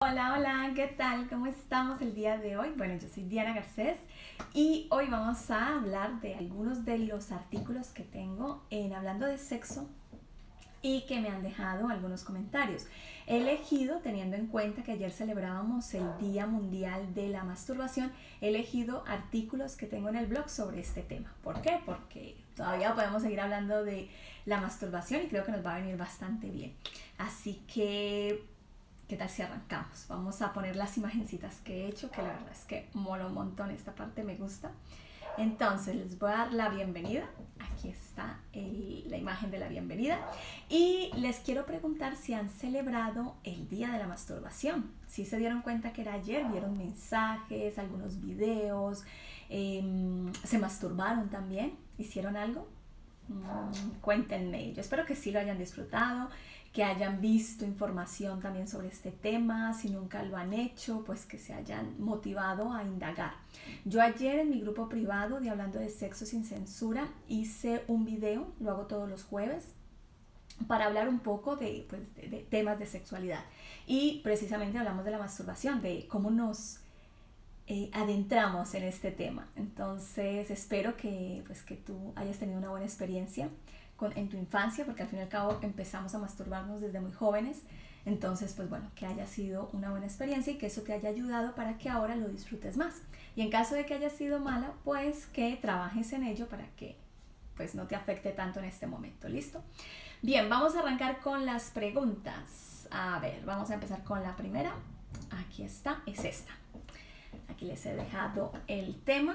Hola, hola, ¿qué tal? ¿Cómo estamos el día de hoy? Bueno, yo soy Diana Garcés y hoy vamos a hablar de algunos de los artículos que tengo en Hablando de Sexo y que me han dejado algunos comentarios. He elegido, teniendo en cuenta que ayer celebrábamos el Día Mundial de la Masturbación, he elegido artículos que tengo en el blog sobre este tema. ¿Por qué? Porque todavía podemos seguir hablando de la masturbación y creo que nos va a venir bastante bien. Así que ¿qué tal si arrancamos? Vamos a poner las imagencitas que he hecho, que la verdad es que mola un montón, esta parte me gusta. Entonces les voy a dar la bienvenida. Aquí está la imagen de la bienvenida. Y les quiero preguntar si han celebrado el Día de la Masturbación. Si se dieron cuenta que era ayer, vieron mensajes, algunos videos, se masturbaron también, hicieron algo. Cuéntenme, yo espero que sí lo hayan disfrutado, que hayan visto información también sobre este tema. Si nunca lo han hecho, pues que se hayan motivado a indagar. Yo ayer en mi grupo privado de Hablando de Sexo sin Censura hice un video, lo hago todos los jueves, para hablar un poco de temas de sexualidad, y precisamente hablamos de la masturbación, de cómo nos adentramos en este tema. Entonces espero que tú hayas tenido una buena experiencia en tu infancia, porque al fin y al cabo empezamos a masturbarnos desde muy jóvenes. Entonces, pues bueno, que haya sido una buena experiencia y que eso te haya ayudado para que ahora lo disfrutes más. Y en caso de que haya sido mala, pues que trabajes en ello para que pues no te afecte tanto en este momento. ¿Listo? Bien, vamos a arrancar con las preguntas. A ver, vamos a empezar con la primera. Aquí está, es esta. Aquí les he dejado el tema.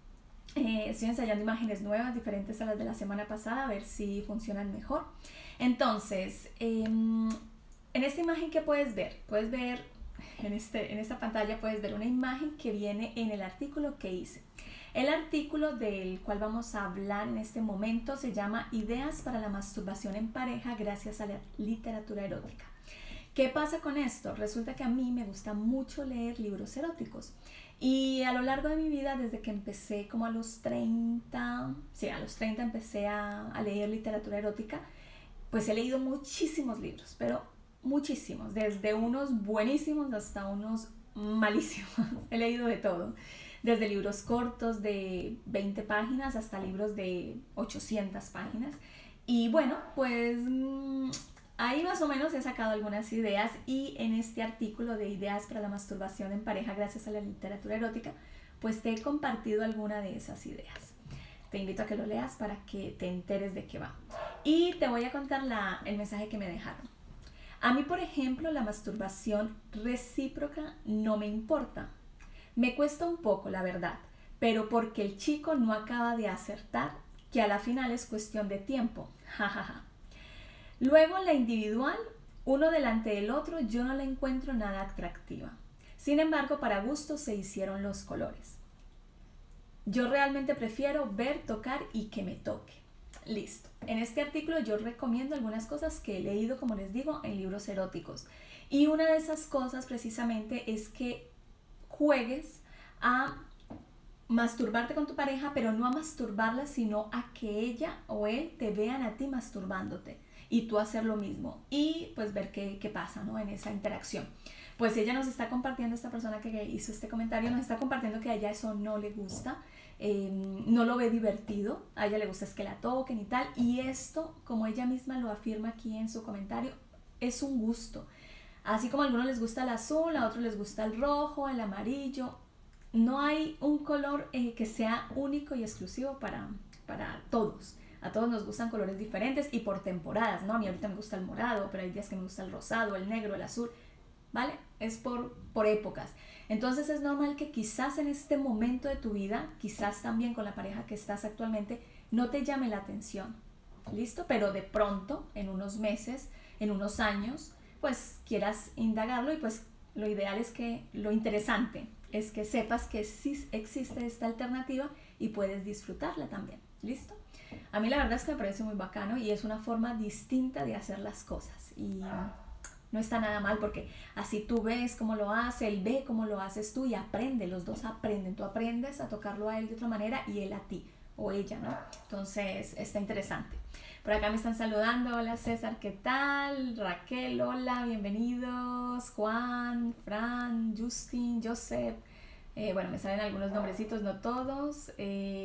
Estoy ensayando imágenes nuevas, diferentes a las de la semana pasada, a ver si funcionan mejor. Entonces, en esta imagen, ¿qué puedes ver? Puedes ver, en esta pantalla puedes ver una imagen que viene en el artículo que hice. El artículo del cual vamos a hablar en este momento se llama Ideas para la masturbación en pareja gracias a la literatura erótica. ¿Qué pasa con esto? Resulta que a mí me gusta mucho leer libros eróticos. Y a lo largo de mi vida, desde que empecé como a los 30, sí, a los 30 empecé a leer literatura erótica, pues he leído muchísimos libros, pero muchísimos, desde unos buenísimos hasta unos malísimos. He leído de todo, desde libros cortos de 20 páginas hasta libros de 800 páginas. Y bueno, pues ahí más o menos he sacado algunas ideas, y en este artículo de Ideas para la masturbación en pareja gracias a la literatura erótica, pues te he compartido alguna de esas ideas. Te invito a que lo leas para que te enteres de qué va. Y te voy a contar el mensaje que me dejaron. A mí, por ejemplo, la masturbación recíproca no me importa. Me cuesta un poco, la verdad, pero porque el chico no acaba de acertar, que a la final es cuestión de tiempo. Jajaja. Luego, en la individual, uno delante del otro, yo no la encuentro nada atractiva. Sin embargo, para gusto se hicieron los colores. Yo realmente prefiero ver, tocar y que me toque. Listo. En este artículo yo recomiendo algunas cosas que he leído, como les digo, en libros eróticos. Y una de esas cosas precisamente es que juegues a masturbarte con tu pareja, pero no a masturbarla, sino a que ella o él te vean a ti masturbándote y tú hacer lo mismo, y pues ver qué pasa, ¿no?, en esa interacción. Pues ella nos está compartiendo, esta persona que hizo este comentario, nos está compartiendo que a ella eso no le gusta, no lo ve divertido, a ella le gusta es que la toquen y tal, y esto, como ella misma lo afirma aquí en su comentario, es un gusto. Así como a algunos les gusta el azul, a otros les gusta el rojo, el amarillo. No hay un color que sea único y exclusivo para todos. A todos nos gustan colores diferentes y por temporadas, ¿no? A mí ahorita me gusta el morado, pero hay días que me gusta el rosado, el negro, el azul, ¿vale? Es por épocas. Entonces es normal que quizás en este momento de tu vida, quizás también con la pareja que estás actualmente, no te llame la atención, ¿listo? Pero de pronto, en unos meses, en unos años, pues quieras indagarlo, y pues lo ideal es que, lo interesante es que sepas que sí existe esta alternativa y puedes disfrutarla también, ¿listo? A mí la verdad es que me parece muy bacano y es una forma distinta de hacer las cosas, y no está nada mal, porque así tú ves cómo lo hace, él ve cómo lo haces tú y aprende, los dos aprenden. Tú aprendes a tocarlo a él de otra manera y él a ti, o ella, ¿no? Entonces está interesante. Por acá me están saludando. Hola César, ¿qué tal? Raquel, hola, bienvenidos. Juan, Fran, Justin, Joseph. Bueno, me salen algunos nombrecitos, no todos.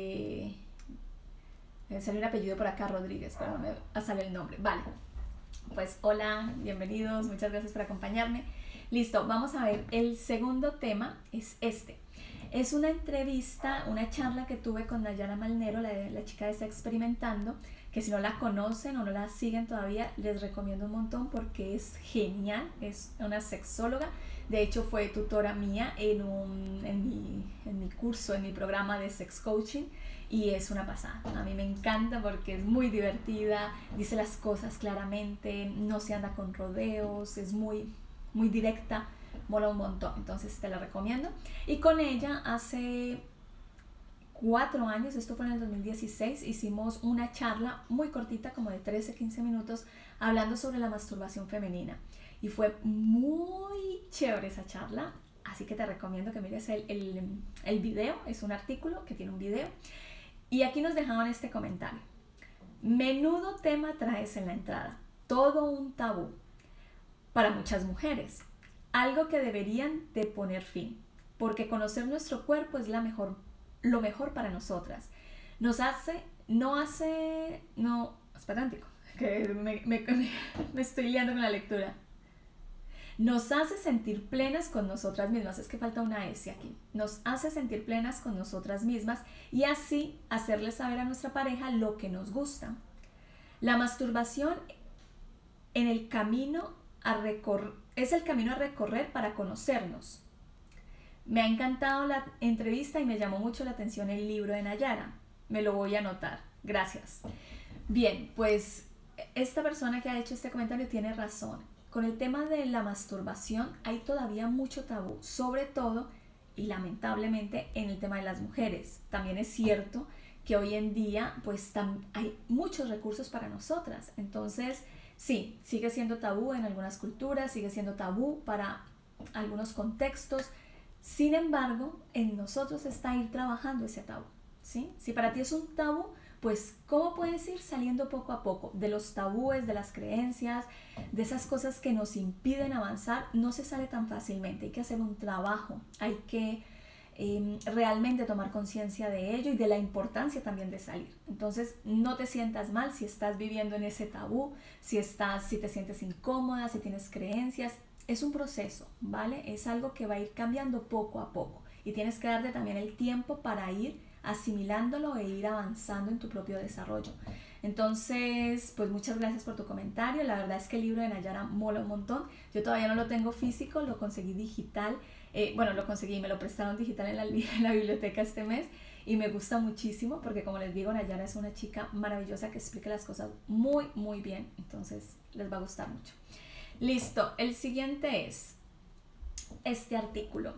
Me salió un apellido por acá, Rodríguez, pero no me sale el nombre. Vale, pues hola, bienvenidos, muchas gracias por acompañarme. Listo, vamos a ver, el segundo tema es este. Es una entrevista, una charla que tuve con Nayara Malnero, la chica de Está Experimentando, que si no la conocen o no la siguen todavía, les recomiendo un montón porque es genial, es una sexóloga. De hecho, fue tutora mía en mi curso, en mi programa de sex coaching, y es una pasada. A mí me encanta porque es muy divertida, dice las cosas claramente, no se anda con rodeos, es muy directa, mola un montón, entonces te la recomiendo. Y con ella hace 4 años, esto fue en el 2016, hicimos una charla muy cortita, como de 13-15 minutos, hablando sobre la masturbación femenina. Y fue muy chévere esa charla, así que te recomiendo que mires el video, es un artículo que tiene un video. Y aquí nos dejaban este comentario. Menudo tema traes en la entrada, todo un tabú para muchas mujeres, algo que deberían de poner fin, porque conocer nuestro cuerpo es lo mejor para nosotras. Espera, que me estoy liando con la lectura. Nos hace sentir plenas con nosotras mismas, es que falta una S aquí, nos hace sentir plenas con nosotras mismas y así hacerle saber a nuestra pareja lo que nos gusta. La masturbación es el camino a recorrer para conocernos. Me ha encantado la entrevista y me llamó mucho la atención el libro de Nayara, me lo voy a anotar, gracias. Bien, pues esta persona que ha hecho este comentario tiene razón. Con el tema de la masturbación hay todavía mucho tabú, sobre todo y lamentablemente en el tema de las mujeres. También es cierto que hoy en día pues hay muchos recursos para nosotras. Entonces sí, sigue siendo tabú en algunas culturas, sigue siendo tabú para algunos contextos. Sin embargo, en nosotros está ir trabajando ese tabú, ¿sí? Si para ti es un tabú, pues ¿cómo puedes ir saliendo poco a poco de los tabúes, de las creencias, de esas cosas que nos impiden avanzar? No se sale tan fácilmente, hay que hacer un trabajo, hay que realmente tomar conciencia de ello y de la importancia también de salir. Entonces no te sientas mal si estás viviendo en ese tabú, si te sientes incómoda, si tienes creencias. Es un proceso, ¿vale? Es algo que va a ir cambiando poco a poco y tienes que darte también el tiempo para ir asimilándolo e ir avanzando en tu propio desarrollo. Entonces, pues muchas gracias por tu comentario. La verdad es que el libro de Nayara mola un montón. Yo todavía no lo tengo físico, lo conseguí digital. Lo conseguí, me lo prestaron digital en la biblioteca este mes y me gusta muchísimo porque, como les digo, Nayara es una chica maravillosa que explica las cosas muy, muy bien. Entonces, les va a gustar mucho. Listo, el siguiente es este artículo.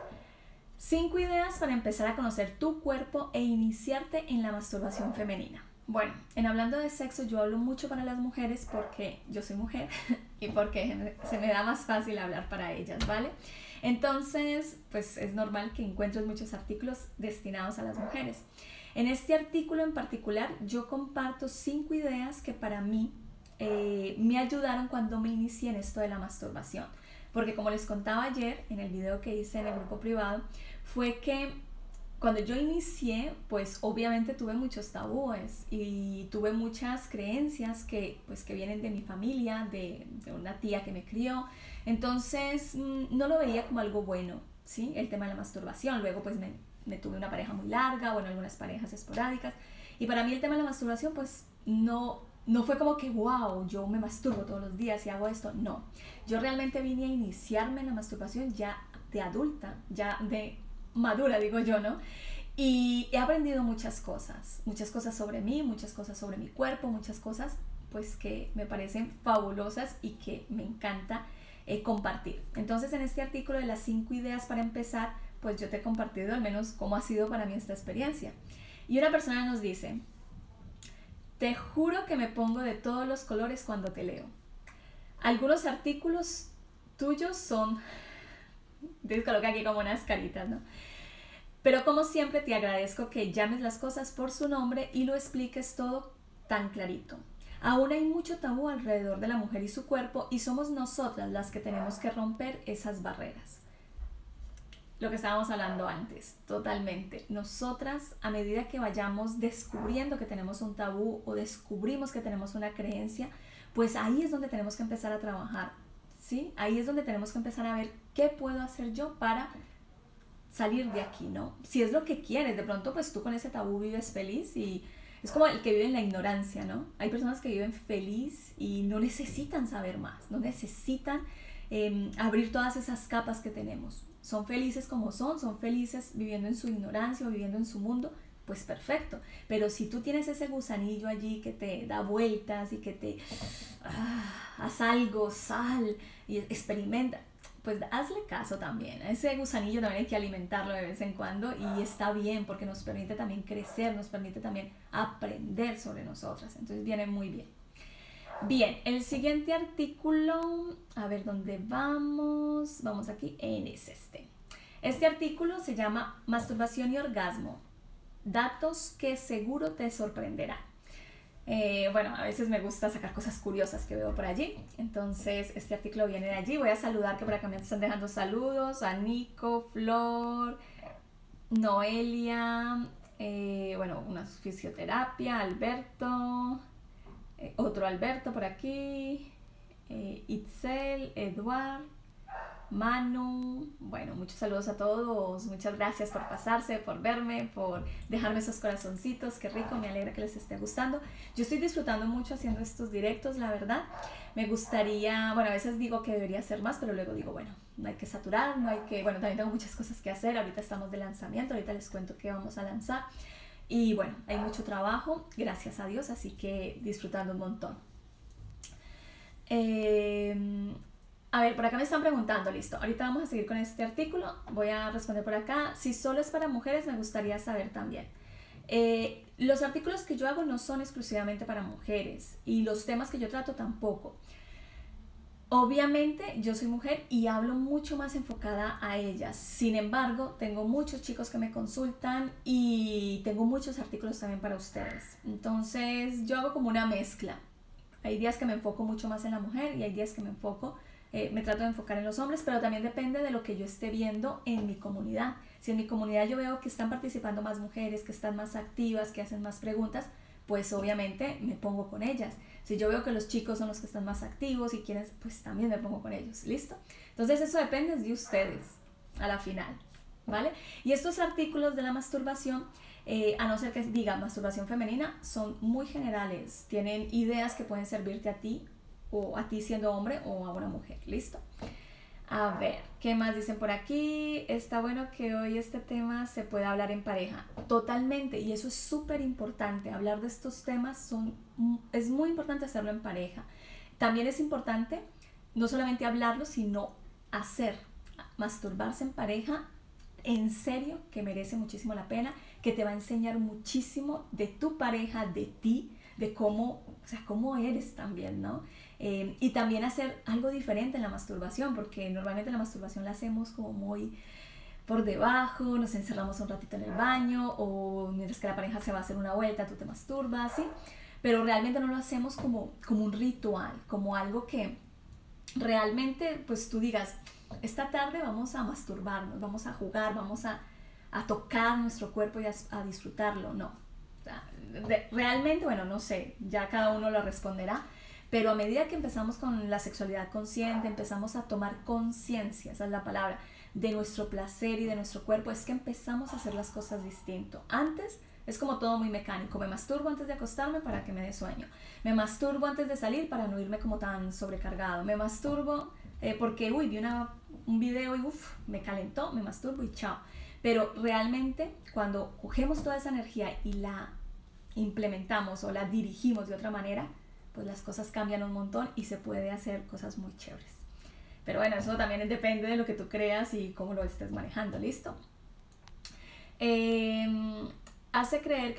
5 ideas para empezar a conocer tu cuerpo e iniciarte en la masturbación femenina. Bueno, en hablando de sexo yo hablo mucho para las mujeres porque yo soy mujer y porque se me da más fácil hablar para ellas, ¿vale? Entonces, pues es normal que encuentres muchos artículos destinados a las mujeres. En este artículo en particular yo comparto 5 ideas que para mí me ayudaron cuando me inicié en esto de la masturbación. Porque como les contaba ayer en el video que hice en el grupo privado, fue que cuando yo inicié, pues obviamente tuve muchos tabúes y tuve muchas creencias que vienen de mi familia, de una tía que me crió. Entonces no lo veía como algo bueno, ¿sí? El tema de la masturbación. Luego pues me tuve una pareja muy larga, bueno, algunas parejas esporádicas. Y para mí el tema de la masturbación pues no fue como que, wow, yo me masturbo todos los días y hago esto. No, yo realmente vine a iniciarme en la masturbación ya de adulta, ya de madura, digo yo, ¿no? Y he aprendido muchas cosas sobre mí, muchas cosas sobre mi cuerpo, muchas cosas pues que me parecen fabulosas y que me encanta compartir. Entonces en este artículo de las 5 ideas para empezar, pues yo te he compartido al menos cómo ha sido para mí esta experiencia. Y una persona nos dice: te juro que me pongo de todos los colores cuando te leo. Algunos artículos tuyos son... te coloca aquí como unas caritas, ¿no? Pero como siempre te agradezco que llames las cosas por su nombre y lo expliques todo tan clarito. Aún hay mucho tabú alrededor de la mujer y su cuerpo y somos nosotras las que tenemos que romper esas barreras. Lo que estábamos hablando antes, totalmente. Nosotras, a medida que vayamos descubriendo que tenemos un tabú o descubrimos que tenemos una creencia, pues ahí es donde tenemos que empezar a trabajar, ¿sí? Ahí es donde tenemos que empezar a ver qué puedo hacer yo para salir de aquí, ¿no? Si es lo que quieres, de pronto pues tú con ese tabú vives feliz y es como el que vive en la ignorancia, ¿no? Hay personas que viven feliz y no necesitan saber más, no necesitan abrir todas esas capas que tenemos. Son felices como son felices viviendo en su ignorancia o viviendo en su mundo, pues perfecto. Pero si tú tienes ese gusanillo allí que te da vueltas y que te haz algo, sal y experimenta, pues hazle caso también. Ese gusanillo también hay que alimentarlo de vez en cuando y está bien porque nos permite también crecer, nos permite también aprender sobre nosotras. Entonces viene muy bien. Bien, el siguiente artículo, a ver dónde vamos. Vamos aquí, es este. Este artículo se llama Masturbación y orgasmo. Datos que seguro te sorprenderán. Bueno, a veces me gusta sacar cosas curiosas que veo por allí. Entonces, este artículo viene de allí. Voy a saludar, que por acá me están dejando saludos a Nico, Flor, Noelia, bueno, una fisioterapia, Alberto, otro Alberto por aquí, Itzel, Eduard, Manu. Bueno, muchos saludos a todos, muchas gracias por pasarse, por verme, por dejarme esos corazoncitos, qué rico, me alegra que les esté gustando. Yo estoy disfrutando mucho haciendo estos directos, la verdad. Me gustaría, bueno, a veces digo que debería hacer más, pero luego digo, bueno, no hay que saturar, no hay que, bueno, también tengo muchas cosas que hacer, ahorita estamos de lanzamiento, ahorita les cuento qué vamos a lanzar. Y bueno, hay mucho trabajo, gracias a Dios, así que disfrutando un montón. A ver, por acá me están preguntando, listo, ahorita vamos a seguir con este artículo, voy a responder por acá. Si solo es para mujeres, me gustaría saber también. Los artículos que yo hago no son exclusivamente para mujeres y los temas que yo trato tampoco. Obviamente yo soy mujer y hablo mucho más enfocada a ellas. Sin embargo, tengo muchos chicos que me consultan y tengo muchos artículos también para ustedes. Entonces yo hago como una mezcla. Hay días que me enfoco mucho más en la mujer y hay días que me trato de enfocar en los hombres, pero también depende de lo que yo esté viendo en mi comunidad. Si en mi comunidad yo veo que están participando más mujeres, que están más activas, que hacen más preguntas, pues obviamente me pongo con ellas. Si yo veo que los chicos son los que están más activos y quieren, pues también me pongo con ellos, ¿listo? Entonces eso depende de ustedes a la final, ¿vale? Y estos artículos de la masturbación, a no ser que diga masturbación femenina, son muy generales, tienen ideas que pueden servirte a ti, o a ti siendo hombre o a una mujer, ¿listo? A ver, ¿qué más dicen por aquí? Está bueno que hoy este tema se pueda hablar en pareja. Totalmente, y eso es súper importante. Hablar de estos temas es muy importante hacerlo en pareja. También es importante no solamente hablarlo, sino hacer, masturbarse en pareja, en serio, que merece muchísimo la pena, que te va a enseñar muchísimo de tu pareja, de ti, de cómo, o sea, cómo eres también, ¿no? Y también hacer algo diferente en la masturbación, porque normalmente la masturbación la hacemos como muy por debajo, nos encerramos un ratito en el baño o mientras que la pareja se va a hacer una vuelta, tú te masturbas, ¿sí? Pero realmente no lo hacemos como un ritual, como algo que realmente pues tú digas, esta tarde vamos a masturbarnos, vamos a jugar, vamos a tocar nuestro cuerpo y a disfrutarlo, no. O sea, realmente, bueno, no sé, ya cada uno lo responderá, pero a medida que empezamos con la sexualidad consciente, empezamos a tomar conciencia, esa es la palabra, de nuestro placer y de nuestro cuerpo, es que empezamos a hacer las cosas distinto. Antes es como todo muy mecánico, me masturbo antes de acostarme para que me dé sueño, me masturbo antes de salir para no irme como tan sobrecargado, me masturbo porque, uy, vi un video y me calentó, me masturbo y chao. Pero realmente cuando cogemos toda esa energía y la implementamos o la dirigimos de otra manera, pues las cosas cambian un montón y se puede hacer cosas muy chéveres. Pero bueno, eso también depende de lo que tú creas y cómo lo estés manejando, ¿listo? Hace creer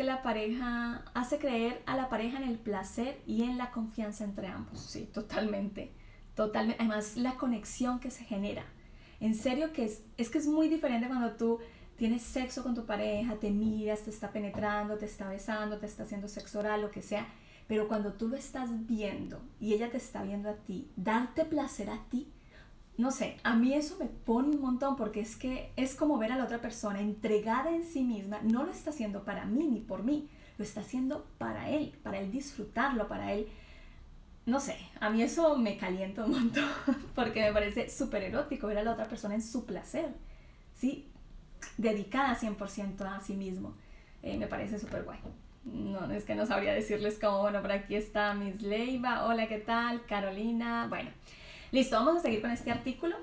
a la pareja en el placer y en la confianza entre ambos. Sí, totalmente. Además, la conexión que se genera. En serio que es que es muy diferente cuando tú tienes sexo con tu pareja, te miras, te está penetrando, te está besando, te está haciendo sexo oral, lo que sea. pero cuando tú lo estás viendo y ella te está viendo a ti, darte placer a ti, no sé, a mí eso me pone un montón porque es que es como ver a la otra persona entregada en sí misma, no lo está haciendo para mí ni por mí, lo está haciendo para él disfrutarlo, para él, no sé, a mí eso me calienta un montón porque me parece súper erótico ver a la otra persona en su placer, ¿sí? Dedicada 100% a sí mismo, me parece súper guay. No, es que no sabría decirles como, bueno, por aquí está Miss Leiva, hola, ¿qué tal? Carolina, bueno. Listo, vamos a seguir con este artículo.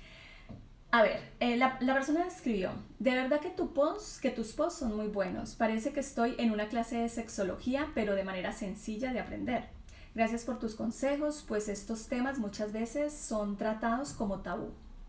A ver, la persona escribió, de verdad que tus posts son muy buenos. Parece que estoy en una clase de sexología, pero de manera sencilla de aprender. Gracias por tus consejos, pues estos temas muchas veces son tratados como tabú.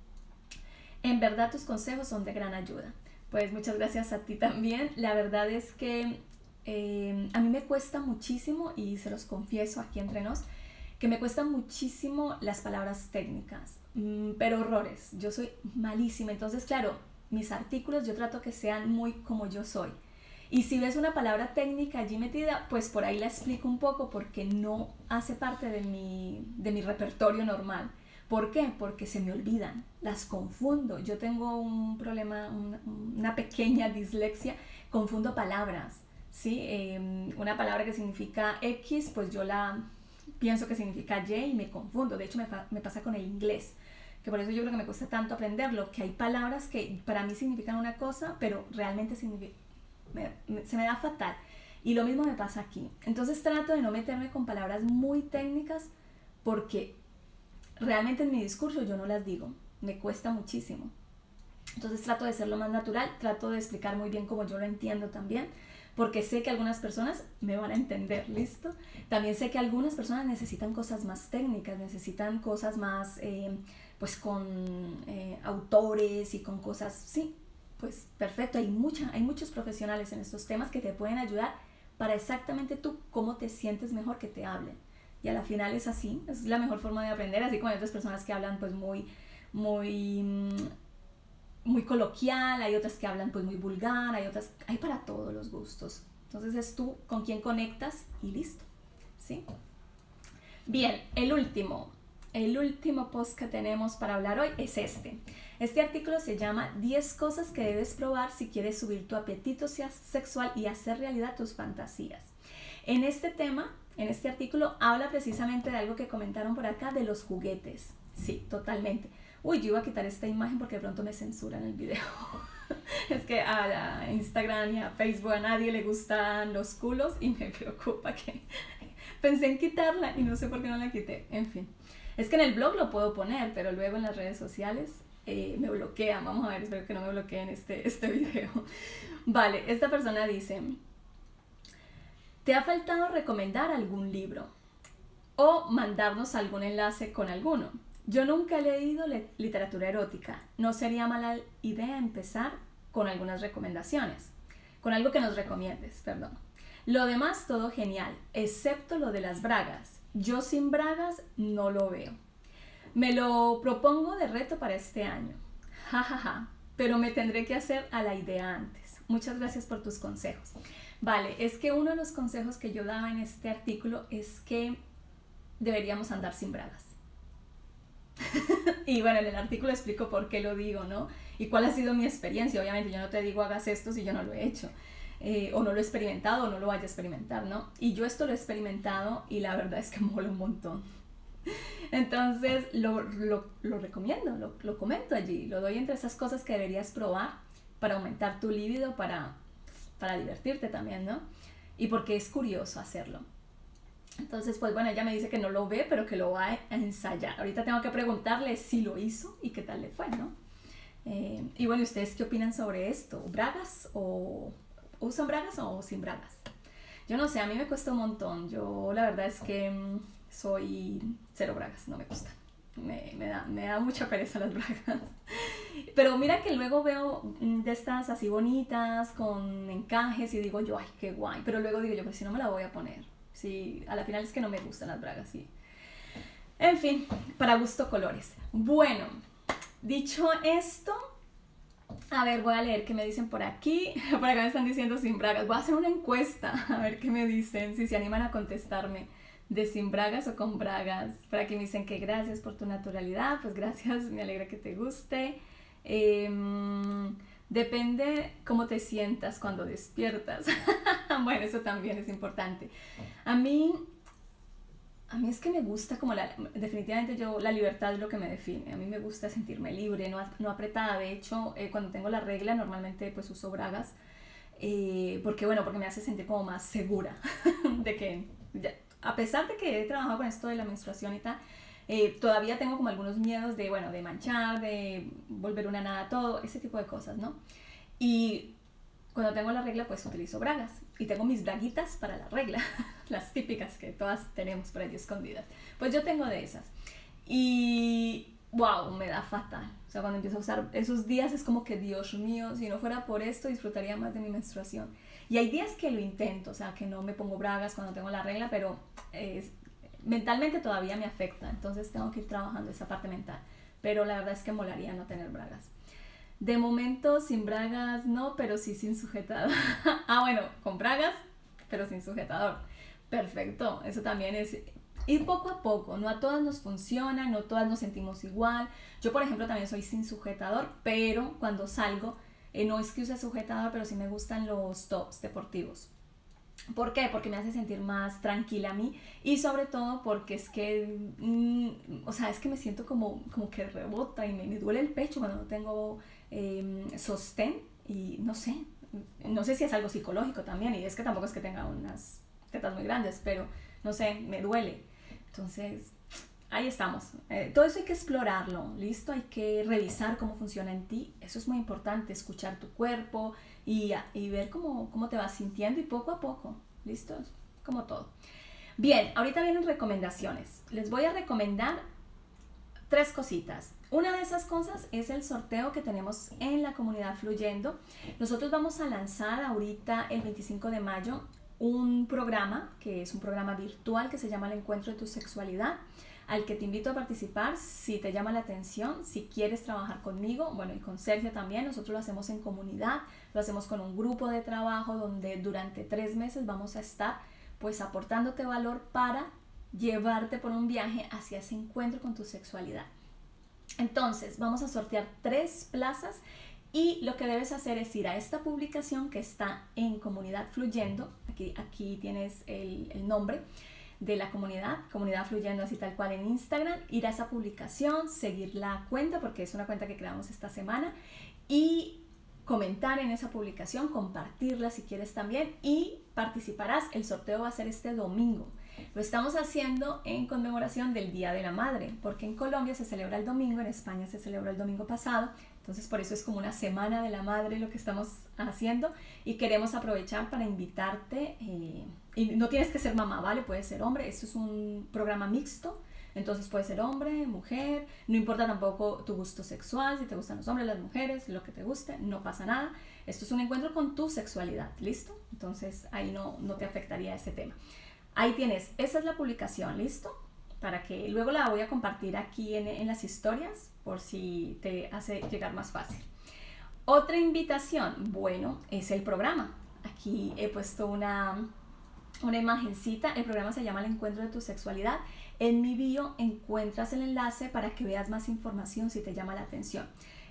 En verdad tus consejos son de gran ayuda. Pues muchas gracias a ti también. La verdad es que a mí me cuesta muchísimo, y se los confieso aquí entre nos, que me cuestan muchísimo las palabras técnicas, pero horrores, yo soy malísima, entonces claro, mis artículos yo trato que sean muy como yo soy, y si ves una palabra técnica allí metida, pues por ahí la explico un poco porque no hace parte de mi repertorio normal. ¿Por qué? Porque se me olvidan, las confundo, yo tengo un problema, una pequeña dislexia, confundo palabras, ¿sí? Una palabra que significa X, pues yo la pienso que significa Y y me confundo. De hecho me pasa con el inglés, que por eso yo creo que me cuesta tanto aprenderlo, que hay palabras que para mí significan una cosa, pero realmente se me da fatal. Y lo mismo me pasa aquí. Entonces trato de no meterme con palabras muy técnicas porque realmente en mi discurso yo no las digo, me cuesta muchísimo. Entonces trato de ser lo más natural, trato de explicar muy bien como yo lo entiendo también, porque sé que algunas personas me van a entender, ¿listo? También sé que algunas personas necesitan cosas más técnicas, necesitan cosas más, pues con autores y con cosas, sí, pues perfecto, hay muchos profesionales en estos temas que te pueden ayudar para exactamente tú cómo te sientes mejor que te hablen. Y a la final es así, es la mejor forma de aprender, así como hay otras personas que hablan pues muy coloquial, hay otras que hablan pues muy vulgar, hay para todos los gustos. Entonces es tú con quién conectas y listo, ¿sí? Bien, el último post que tenemos para hablar hoy es este. Este artículo se llama 10 cosas que debes probar si quieres subir tu apetito sexual y hacer realidad tus fantasías. En este tema, en este artículo, habla precisamente de algo que comentaron por acá, de los juguetes. Sí, totalmente. Uy, yo iba a quitar esta imagen porque de pronto me censuran el video. Es que a Instagram y a Facebook a nadie le gustan los culos y me preocupa que... Pensé en quitarla y no sé por qué no la quité. En fin. Es que en el blog lo puedo poner, pero luego en las redes sociales me bloquean. Vamos a ver, espero que no me bloqueen este video. Vale, esta persona dice... ¿Te ha faltado recomendar algún libro? O mandarnos algún enlace con alguno. Yo nunca he leído literatura erótica. No sería mala idea empezar con algunas recomendaciones. Con algo que nos recomiendes, perdón. Lo demás todo genial, excepto lo de las bragas. Yo sin bragas no lo veo. Me lo propongo de reto para este año. Ja, ja, ja. Pero me tendré que hacer a la idea antes. Muchas gracias por tus consejos. Vale, es que uno de los consejos que yo daba en este artículo es que deberíamos andar sin bragas. Y bueno, en el artículo explico por qué lo digo, ¿no? Y cuál ha sido mi experiencia. Obviamente yo no te digo hagas esto si yo no lo he hecho, o no lo he experimentado o no lo vaya a experimentar, ¿no? Y yo esto lo he experimentado y la verdad es que mola un montón. Entonces lo recomiendo, lo comento allí, lo doy entre esas cosas que deberías probar para aumentar tu libido, para divertirte también, ¿no? Y porque es curioso hacerlo. Entonces, pues bueno, ella me dice que no lo ve, pero que lo va a ensayar. Ahorita tengo que preguntarle si lo hizo y qué tal le fue, ¿no? Y bueno, ¿ustedes qué opinan sobre esto? ¿Bragas o usan bragas o sin bragas? Yo no sé, a mí me cuesta un montón. Yo la verdad es que soy cero bragas, no me gusta. Me da mucha pereza las bragas. Pero mira que luego veo de estas así bonitas, con encajes, y digo yo, ay, qué guay. Pero luego digo yo, pues si no me la voy a poner. Sí, a la final es que no me gustan las bragas, sí. En fin, para gusto colores. Bueno, dicho esto, A ver, voy a leer qué me dicen por aquí. Por acá me están diciendo sin bragas. Voy a hacer una encuesta a ver qué me dicen, si se animan a contestarme de sin bragas o con bragas. Por aquí me dicen que gracias por tu naturalidad. Pues gracias, me alegra que te guste. Depende cómo te sientas cuando despiertas. Bueno, eso también es importante. A mí es que me gusta como definitivamente la libertad es lo que me define. A mí me gusta sentirme libre, no apretada. De hecho, cuando tengo la regla normalmente pues uso bragas porque me hace sentir como más segura de que, a pesar de que he trabajado con esto de la menstruación y tal, todavía tengo como algunos miedos de manchar, de volver una nada todo, ese tipo de cosas, ¿no? Y cuando tengo la regla pues utilizo bragas y tengo mis braguitas para la regla, las típicas que todas tenemos por ahí escondidas. Pues yo tengo de esas y wow, me da fatal. O sea, cuando empiezo a usar esos días es como que Dios mío, si no fuera por esto disfrutaría más de mi menstruación. Y hay días que lo intento, o sea, que no me pongo bragas cuando tengo la regla, pero mentalmente todavía me afecta, entonces tengo que ir trabajando esa parte mental. Pero la verdad es que molaría no tener bragas. De momento sin bragas no, pero sí sin sujetador. Ah, bueno, con bragas, pero sin sujetador. Perfecto, eso también es ir poco a poco. No a todas nos funciona, no todas nos sentimos igual. Yo, por ejemplo, también soy sin sujetador, pero cuando salgo, no es que use sujetador, pero sí me gustan los tops deportivos. ¿Por qué? Porque me hace sentir más tranquila a mí y sobre todo porque es que, o sea, es que me siento como que rebota y me duele el pecho cuando no tengo sostén y no sé si es algo psicológico también y es que tampoco es que tenga unas tetas muy grandes, pero no sé, me duele. Entonces, ahí estamos. Todo eso hay que explorarlo, ¿listo? Hay que revisar cómo funciona en ti. Eso es muy importante, escuchar tu cuerpo y ver cómo te vas sintiendo y poco a poco, ¿listo? Como todo. Bien, ahorita vienen recomendaciones. Les voy a recomendar 3 cositas. Una de esas cosas es el sorteo que tenemos en la comunidad Fluyendo. Nosotros vamos a lanzar ahorita el 25 de mayo un programa, que es un programa virtual que se llama El Encuentro de tu Sexualidad, al que te invito a participar si te llama la atención, si quieres trabajar conmigo, bueno, y con Sergio también. Nosotros lo hacemos en comunidad, lo hacemos con un grupo de trabajo donde durante 3 meses vamos a estar pues aportándote valor para llevarte por un viaje hacia ese encuentro con tu sexualidad. Entonces, vamos a sortear 3 plazas y lo que debes hacer es ir a esta publicación que está en Comunidad Fluyendo. Aquí tienes el nombre de la comunidad Fluyendo así tal cual en Instagram, ir a esa publicación, seguir la cuenta porque es una cuenta que creamos esta semana y comentar en esa publicación, compartirla si quieres también y participarás. El sorteo va a ser este domingo. Lo estamos haciendo en conmemoración del Día de la Madre, porque en Colombia se celebra el domingo, en España se celebró el domingo pasado, entonces por eso es como una semana de la madre lo que estamos haciendo y queremos aprovechar para invitarte, y no tienes que ser mamá, ¿vale? Puedes ser hombre, esto es un programa mixto, entonces puede ser hombre, mujer, no importa tampoco tu gusto sexual, si te gustan los hombres, las mujeres, lo que te guste, no pasa nada. Esto es un encuentro con tu sexualidad, ¿listo? Entonces ahí no te afectaría ese tema. Ahí tienes, esa es la publicación, ¿listo? Para que luego la voy a compartir aquí en las historias por si te hace llegar más fácil. Otra invitación, bueno, es el programa. Aquí he puesto una imagencita, el programa se llama El Encuentro de tu Sexualidad. En mi bio encuentras el enlace para que veas más información si te llama la atención.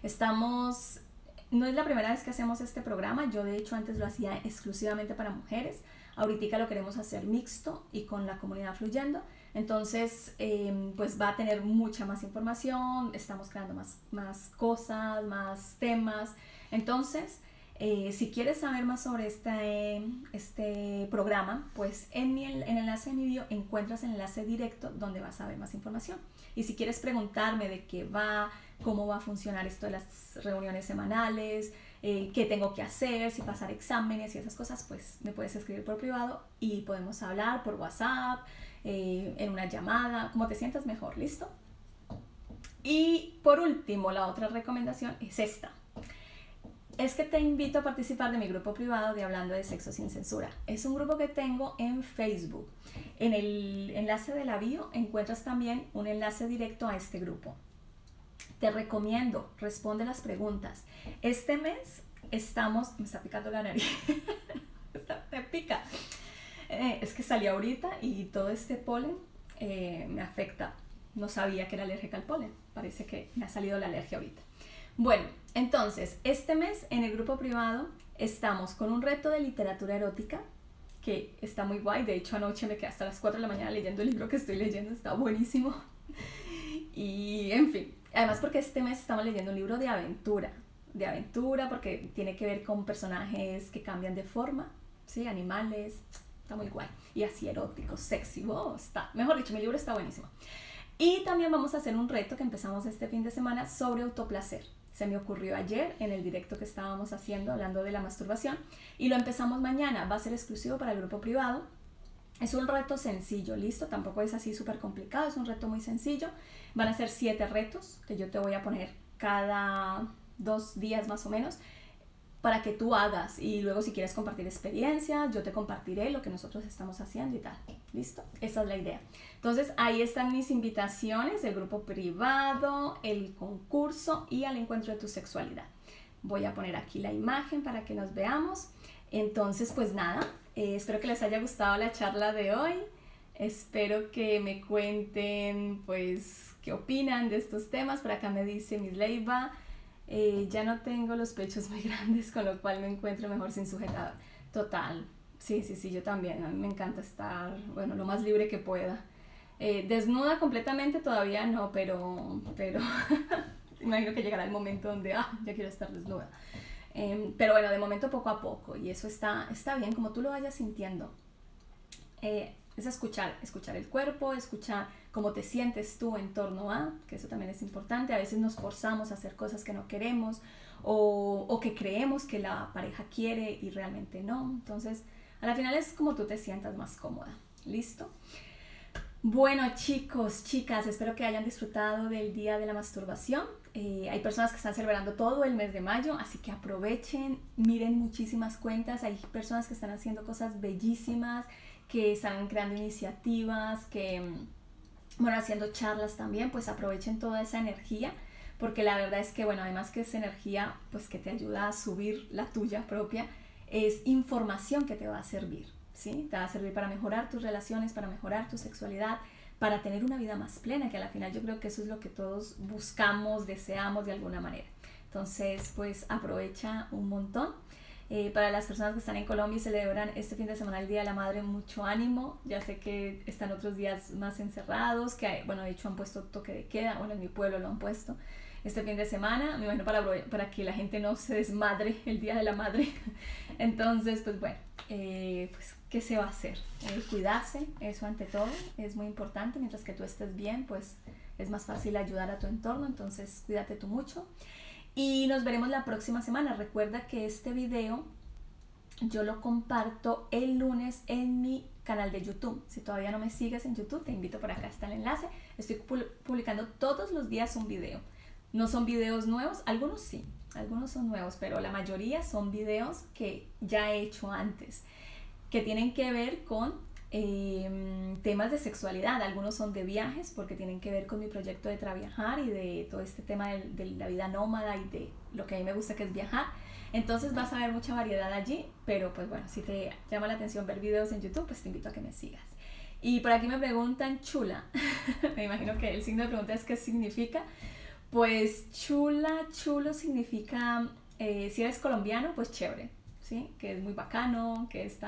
No es la primera vez que hacemos este programa, yo de hecho antes lo hacía exclusivamente para mujeres, ahorita lo queremos hacer mixto y con la comunidad Fluyendo, entonces pues va a tener mucha más información, estamos creando más cosas, más temas, entonces si quieres saber más sobre este programa, pues en el enlace de mi bio encuentras el enlace directo donde vas a ver más información. Y si quieres preguntarme de qué va, cómo va a funcionar esto de las reuniones semanales, qué tengo que hacer, si pasar exámenes y esas cosas, pues me puedes escribir por privado y podemos hablar por WhatsApp, en una llamada, como te sientas mejor, ¿listo? Y por último, la otra recomendación es esta. Es que te invito a participar de mi grupo privado de Hablando de Sexo Sin Censura. Es un grupo que tengo en Facebook. En el enlace de la bio encuentras también un enlace directo a este grupo. te recomiendo, responde las preguntas. Este mes estamos, me está picando la nariz, me pica. Es que salí ahorita y todo este polen me afecta. No sabía que era alérgica al polen, parece que me ha salido la alergia ahorita. Bueno, entonces, este mes en el grupo privado estamos con un reto de literatura erótica que está muy guay. De hecho, anoche me quedé hasta las 4 de la mañana leyendo el libro que estoy leyendo, está buenísimo. Y, en fin, además porque este mes estamos leyendo un libro de aventura porque tiene que ver con personajes que cambian de forma, ¿sí? Animales, está muy guay. Y así erótico, sexy, está, mejor dicho, mi libro está buenísimo. Y también vamos a hacer un reto que empezamos este fin de semana sobre autoplacer. Se me ocurrió ayer en el directo que estábamos haciendo hablando de la masturbación y lo empezamos mañana. Va a ser exclusivo para el grupo privado. Es un reto sencillo, ¿listo? Tampoco es así súper complicado, es un reto muy sencillo. Van a ser 7 retos que yo te voy a poner cada 2 días más o menos para que tú hagas y luego si quieres compartir experiencias, yo te compartiré lo que nosotros estamos haciendo y tal. ¿Listo? Esa es la idea. Entonces ahí están mis invitaciones, el grupo privado, el concurso y al encuentro de tu sexualidad. Voy a poner aquí la imagen para que nos veamos. Entonces pues nada, espero que les haya gustado la charla de hoy. Espero que me cuenten pues qué opinan de estos temas. Por acá me dice Miss Leiva, ya no tengo los pechos muy grandes, con lo cual me encuentro mejor sin sujetador. Total, sí, yo también. A mí me encanta estar, bueno, lo más libre que pueda. Desnuda completamente todavía no, pero imagino que llegará el momento donde ya quiero estar desnuda. Pero bueno, de momento poco a poco, y eso está bien, como tú lo vayas sintiendo. Es escuchar el cuerpo, escuchar cómo te sientes tú en torno a, que eso también es importante. A veces nos forzamos a hacer cosas que no queremos o que creemos que la pareja quiere y realmente no. Entonces, a la final es como tú te sientas más cómoda. ¿Listo? Bueno, chicos, chicas, espero que hayan disfrutado del Día de la Masturbación. Hay personas que están celebrando todo el mes de mayo, así que aprovechen, miren muchísimas cuentas. Hay personas que están haciendo cosas bellísimas, que están creando iniciativas, que, bueno, haciendo charlas también. Pues aprovechen toda esa energía, porque la verdad es que, bueno, además que es energía pues que te ayuda a subir la tuya propia, es información que te va a servir, ¿sí? Te va a servir para mejorar tus relaciones, para mejorar tu sexualidad, para tener una vida más plena, que al final yo creo que eso es lo que todos buscamos, deseamos de alguna manera. Entonces, pues aprovecha un montón. Para las personas que están en Colombia y celebran este fin de semana el Día de la Madre, mucho ánimo. Ya sé que están otros días más encerrados, que bueno, de hecho han puesto toque de queda, bueno, en mi pueblo lo han puesto este fin de semana, me imagino para que la gente no se desmadre el Día de la Madre. Entonces, pues bueno, pues ¿qué se va a hacer? Cuidarse, eso ante todo, es muy importante. Mientras que tú estés bien, pues es más fácil ayudar a tu entorno, entonces cuídate tú mucho. Y nos veremos la próxima semana. Recuerda que este video yo lo comparto el lunes en mi canal de YouTube. Si todavía no me sigues en YouTube, te invito, por acá está el enlace. Estoy publicando todos los días un video. No son videos nuevos, algunos sí, algunos son nuevos, pero la mayoría son videos que ya he hecho antes, que tienen que ver con temas de sexualidad. Algunos son de viajes porque tienen que ver con mi proyecto de Traviajar y de todo este tema de la vida nómada y de lo que a mí me gusta, que es viajar. Entonces vas a ver mucha variedad allí, pero pues bueno, si te llama la atención ver videos en YouTube, pues te invito a que me sigas. Y por aquí me preguntan chula, me imagino que el signo de pregunta es ¿qué significa? Pues chulo significa, si eres colombiano, pues chévere, ¿sí? Que es muy bacano, que es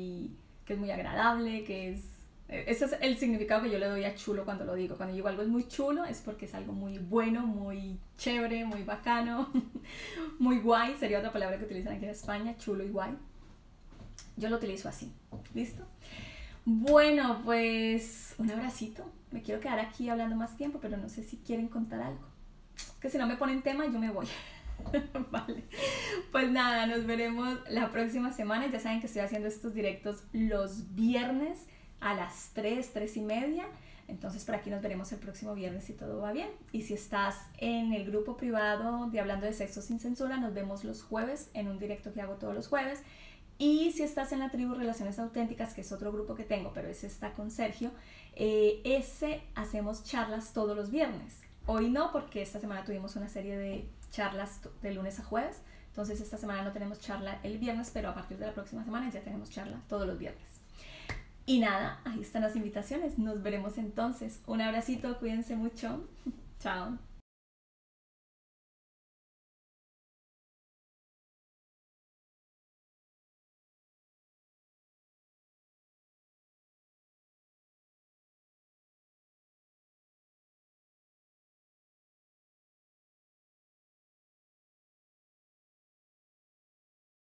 muy agradable, ese es el significado que yo le doy a chulo cuando lo digo. Cuando digo algo es muy chulo, es porque es algo muy bueno, muy chévere, muy bacano, muy guay, sería otra palabra que utilizan aquí en España, chulo y guay. Yo lo utilizo así, ¿listo? Bueno, pues un abracito. Me quiero quedar aquí hablando más tiempo, pero no sé si quieren contar algo. Que si no me ponen tema, yo me voy. Vale, pues nada, nos veremos la próxima semana. Ya saben que estoy haciendo estos directos los viernes a las 3:30. Entonces por aquí nos veremos el próximo viernes si todo va bien. Y si estás en el grupo privado de Hablando de Sexo Sin Censura, nos vemos los jueves en un directo que hago todos los jueves. Y si estás en la tribu Relaciones Auténticas, que es otro grupo que tengo, pero ese está con Sergio, ese hacemos charlas todos los viernes. Hoy no, porque esta semana tuvimos una serie de charlas de lunes a jueves. Entonces esta semana no tenemos charla el viernes, pero a partir de la próxima semana ya tenemos charla todos los viernes. Y nada, ahí están las invitaciones. Nos veremos entonces. Un abracito, cuídense mucho. Chao.